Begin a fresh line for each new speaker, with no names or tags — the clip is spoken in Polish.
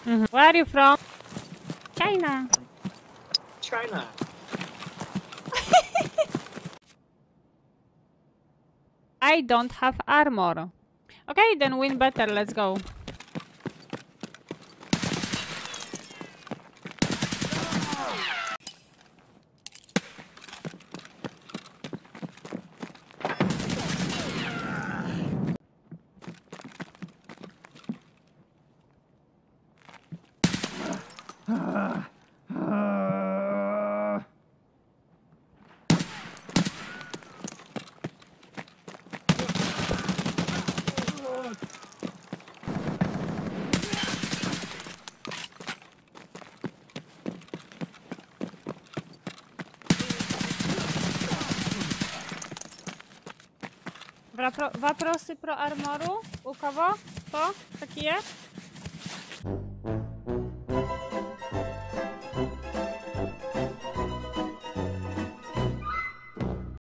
Where are you from? China.
China.
I don't have armor. Okay, then win better. Let's go. Вопросы про армору? У кого? Кто? Какие?